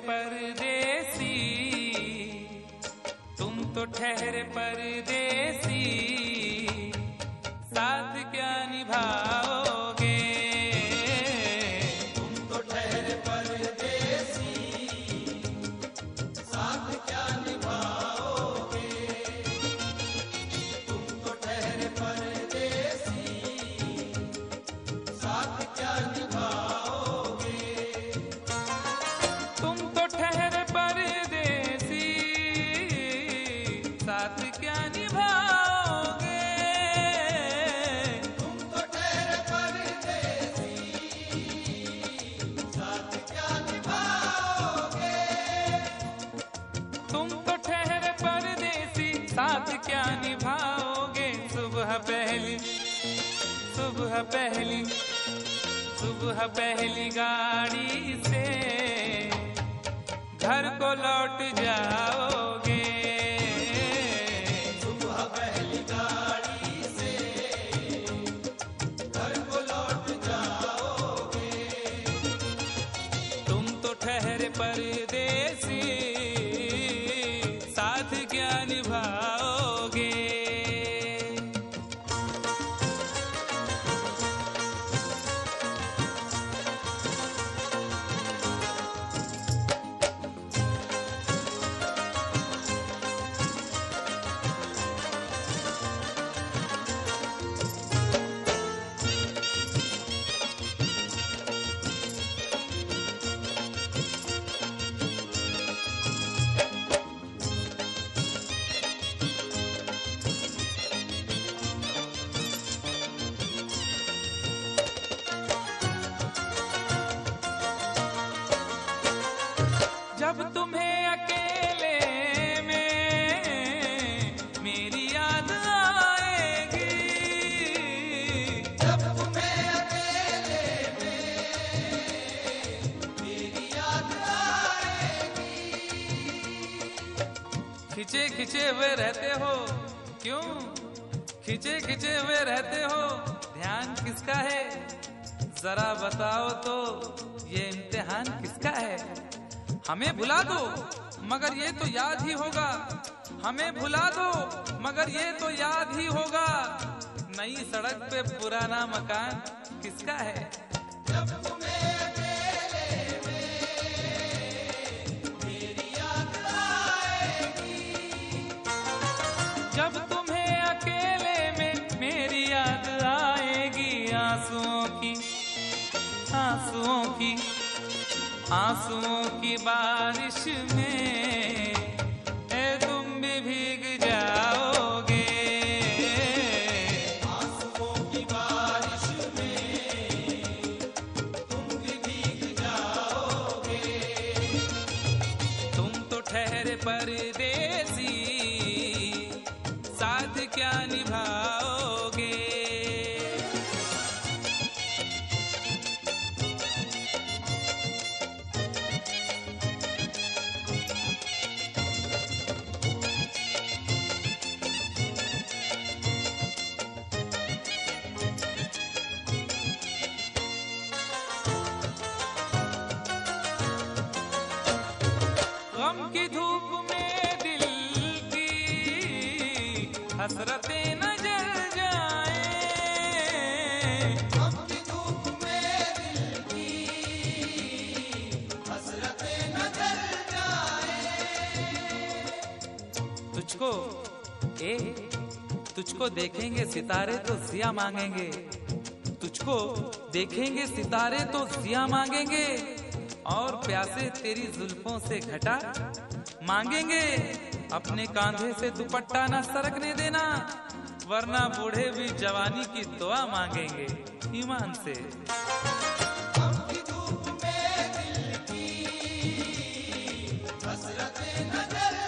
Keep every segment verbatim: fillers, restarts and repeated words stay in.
परदेसी, तुम तो ठहरे परदेसी, साथ क्या निभाओगे? तुम तो ठहरे परदेसी, साथ क्या निभाओगे? तुम तो ठहरे परदेसी, साथ क्या निभाओगे? तुम तो ठहरे परदेसी, साथ क्या निभाओगे? तुम तो ठहरे परदेसी, साथ क्या निभाओगे? तुम तो ठहरे परदेसी, साथ क्या निभाओगे? सुबह पहली सुबह पहली सुबह पहली गाड़ी से घर को लौट जाओगे। सुबह पहली गाड़ी से घर को लौट जाओगे। तुम तो ठहरे परदेसी, साथ क्या निभाओगे? जब तुम्हें अकेले में मेरी याद आएगी, जब तुम्हें अकेले में मेरी याद आएगी। खिंचे खिंचे हुए रहते हो क्यों? खिंचे खिंचे हुए रहते हो, ध्यान किसका है? जरा बताओ तो, ये इम्तिहान किसका है? हमें भुला दो मगर ये तो याद ही होगा, हमें भुला दो मगर ये तो याद ही होगा। नई सड़क पे पुराना मकान किसका है? जब तुम्हें अकेले में मेरी याद आएगी। जब तुम्हें अकेले में मेरी याद आएगी, आंसुओं की आंसुओं की आंसुओं की बारिश में ए तुम भी भीग जाओगे। आंसुओं की बारिश में तुम भी भीग जाओगे। तुम तो ठहरे परदेसी, साथ क्या निभाओगे? गम की धूप में दिल की हसरतें न जल जाएं। गम की धूप में दिल की हसरतें न जल जाएं। तुझको ए तुझको देखेंगे सितारे तो जिया मांगेंगे, तुझको देखेंगे सितारे तो जिया मांगेंगे, और प्यासे तेरी जुल्फों से घटा मांगेंगे। अपने कांधे से दुपट्टा न सरकने देना, वरना बूढ़े भी जवानी की दुआ मांगेंगे ईमान से। गम की धूप में दिल की हसरतें न जल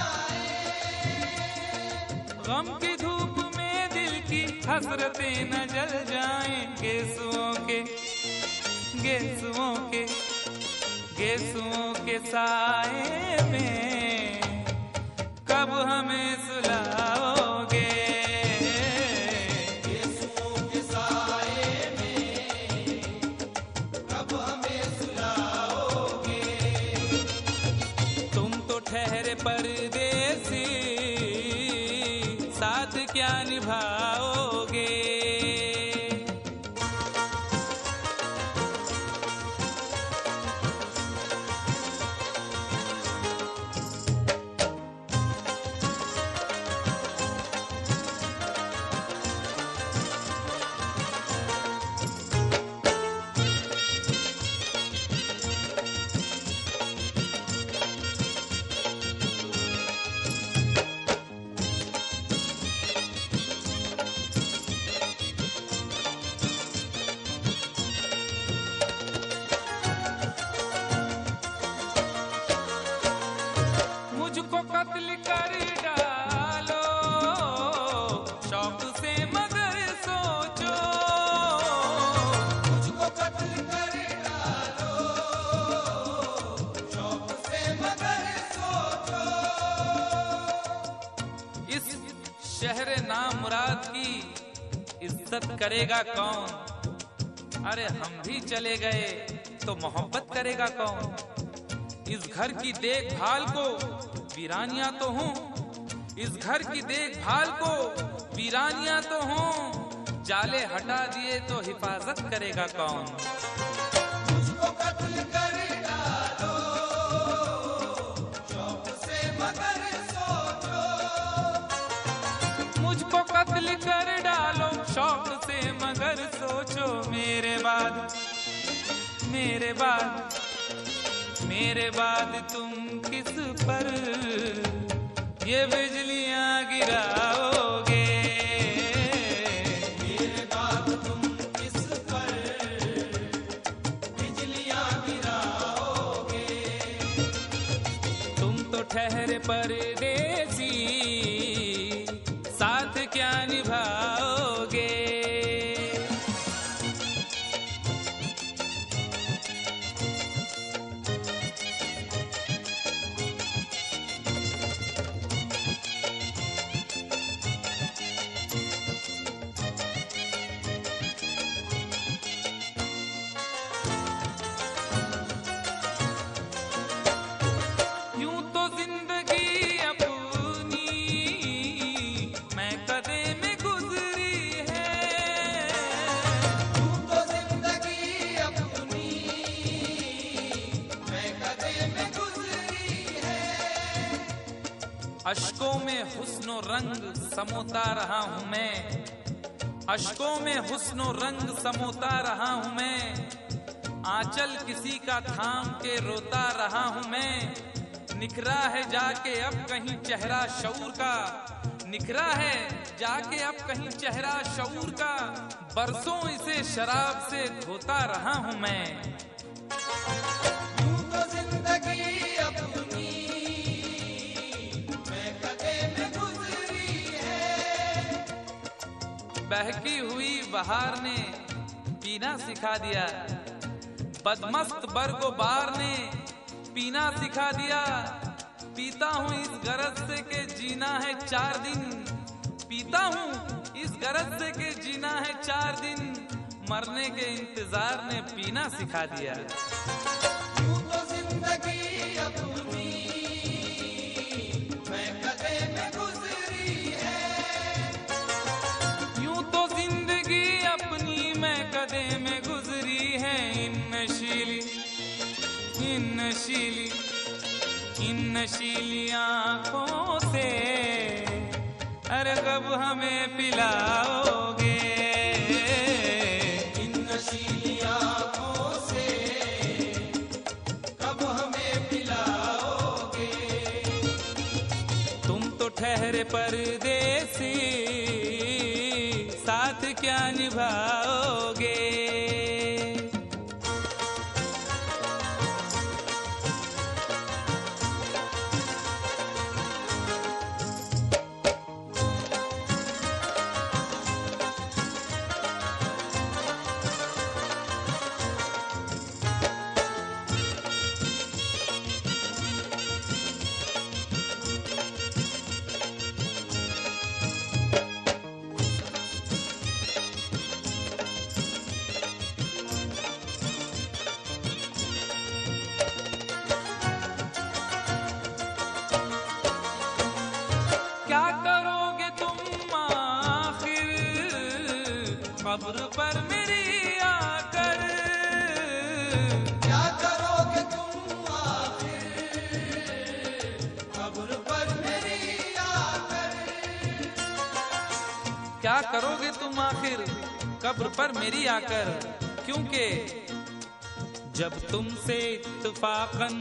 जाएं। गम की धूप में दिल की हसरतें न जल जाएं। गेसुओं के गेसुओं के गेसुओं के साए में कब हमें सुलाओगे? गेसुओं के साए में कब हमें सुलाओगे? इज्जत करेगा कौन? अरे हम भी चले गए तो मोहब्बत करेगा कौन? इस घर की देखभाल को वीरानियां तो हूँ, इस घर की देखभाल को वीरानियां तो हूँ, जाले हटा दिए तो हिफाजत करेगा कौन? मुझको कत्ल कर डालो शौक से मगर सोचो, मुझको कत्ल कर डालो शौक से मगर सोचो, मेरे बाद मेरे बाद मेरे बाद तुम किस पर ये बिजलियां गिराओगे? मेरे बाद तुम किस पर बिजलियां गिराओगे? तुम तो ठहरे परदेसी, साथ क्या निभाओगे? अश्कों में हुस्नो रंग समोता रहा हूँ मैं, अश्कों में हुस्नो रंग समोता रहा हूँ मैं, आंचल किसी का थाम के रोता रहा हूँ मैं। निखरा है जाके अब कहीं चेहरा शऊर का, निखरा है जाके अब कहीं चेहरा शऊर का, बरसों इसे शराब से धोता रहा हूँ मैं। यूं तो जिंदगी अपनी मैं कदे में गुजरी है, बहकी हुई बहार ने पीना सिखा दिया, बदमस्त बरगो बार ने पीना सिखा दिया। पीता हूँ इस गरज से के जीना है चार दिन, पीता हूँ इस गरज से के जीना है चार दिन, मरने के इंतजार ने पीना सिखा दिया। यूं तो जिंदगी अपनी मैं कदे में गुजरी है, यूं तो जिंदगी अपनी मैं कदे में गुजरी है। इन नशीली इन नशीली इन नशीली आँखों से अरे कब हमें पिलाओगे? इन नशीली आँखों से कब हमें पिलाओगे? तुम तो ठहरे परदेसी, साथ क्या निभाओगे? क्या करोगे तुम आखिर कब्र पर मेरी आकर? क्या करोगे तुम आखिर कब्र पर मेरी आकर? क्या करोगे तुम आखिर कब्र पर मेरी आकर? क्योंकि जब तुमसे इत्तफाकन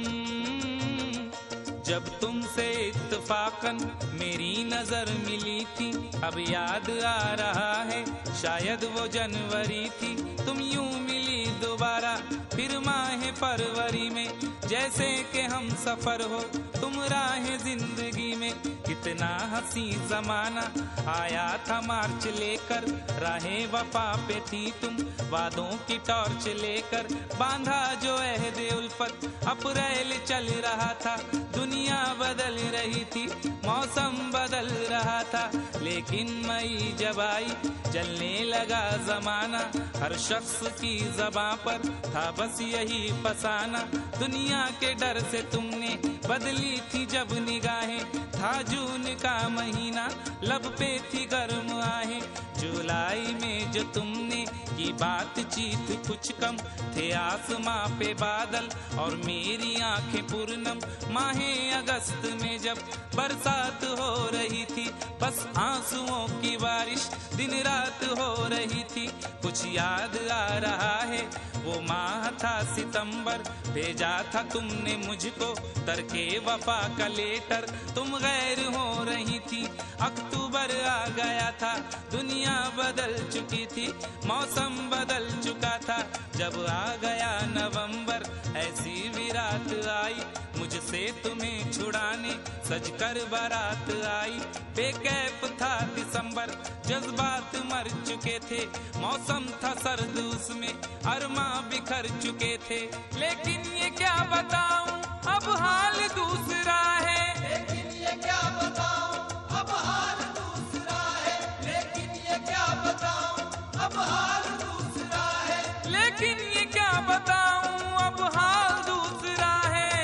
जब तुमसे इत्तफाकन मेरी नजर मिली थी, अब याद आ रहा है शायद वो जनवरी थी। तुम यूं मिली दोबारा फिर माह फरवरी में जैसे कि हम सफर हो तुम राह जिंदगी में। कितना हंसी जमाना आया था मार्च लेकर, राहें वफा पे थी तुम वादों की टॉर्च लेकर। बांधा जो अहदे उल्फत अप्रैल चल रहा था, दुनिया बदल रही थी मौसम बदल रहा था। लेकिन मई जब आई जलने लगा जमाना, हर शख्स की ज़बां पर था बस यही फसाना। दुनिया के डर से तुमने बदली थी जब निगाहें, था जून का महीना लब पे थी गर्म आहें। जुलाई में जो तुमने की बातचीत कुछ कम, थे आसमां पे बादल और मेरी आंखें पूर्णम। माहे अगस्त में जब बरसात हो रही थी, बस आंसुओं की बारिश दिन रात हो रही थी। कुछ याद आ रहा है वो माह था सितंबर, भेजा था तुमने मुझको तरके वफा का लेटर। तुम गैर हो रही थी, अक्टूबर आ गया था, दुनिया बदल चुकी थी मौसम बदल चुका था। जब आ गया नवंबर ऐसी विरात आई, मुझसे तुम्हें छुड़ाने सजकर बारात आई। बेकैफ था दिसंबर, जज्बात मर चुके थे, मौसम था सर्द उसमें अरमा बिखर चुके थे। लेकिन ये क्या बताऊं अब हाल दूसरा है, लेकिन ये क्या बताऊं अब हाल दूसरा है, लेकिन ये क्या बताऊं अब हाल दूसरा है, लेकिन ये क्या बताऊं अब हाल दूसरा है।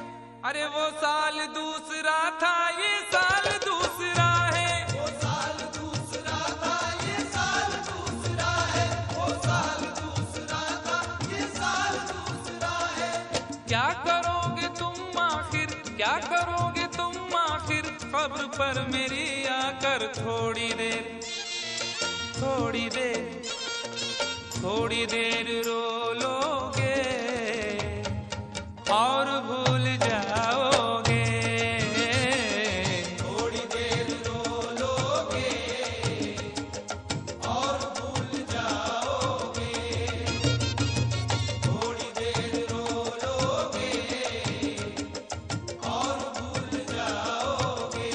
अरे वो साल दूसरा था ये साल दूसरा है, वो साल दूसरा था ये साल दूसरा है, वो साल दूसरा था ये साल दूसरा है। क्या करोगे तुम आखिर, क्या करोगे तुम आखिर, कब्र पर मेरी आकर थोड़ी देर, थोड़ी देर, थोड़ी देर रो लोगे और भूल जाओगे, थोड़ी देर रो लोगे और भूल जाओगे, थोड़ी देर रो लोगे और भूल जाओगे।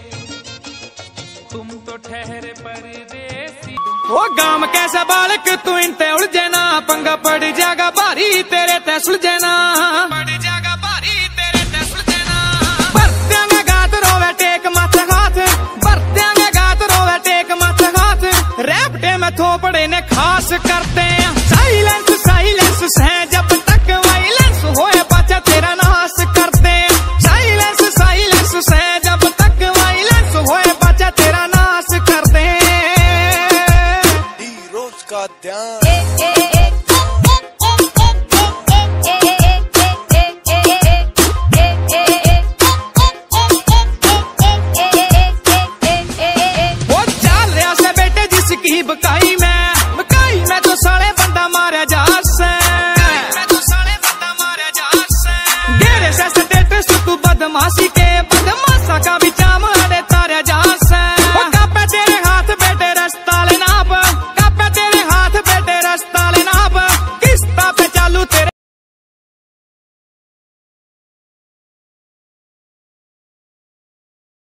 तुम तो ठहरे परदेसी। वो गांव कैसा बालक तू इनते उलझे ना, पंगा पड़ जाएगा भारी तेरे ते सुलझे ना, पड़ जाएगा भारी तेरे ते सुलझे ना। बरत्या में गात रोवे टेक माथे हाथ, बरत्या में गात रोवे टेक माथे हाथ, रैपटे में थोपड़े ने खास करते हैं। साइलेंस साइलेंस है जब तक वायलेंस होए पाचा तेरा नाश करते हैं। साइलेंस साइलेंस है जब तक वायलेंस होए पाचा तेरा नाश करते हैं। रोज का ध्यान वो चाल रहा से बेटे जिसकी बकाई में, बकाई में तो साले बंदा मारा जा से, मैं तो साले बंदा मारा जा से। गेरे से स्टेटस तू बदमाशी के बदमाशा का भी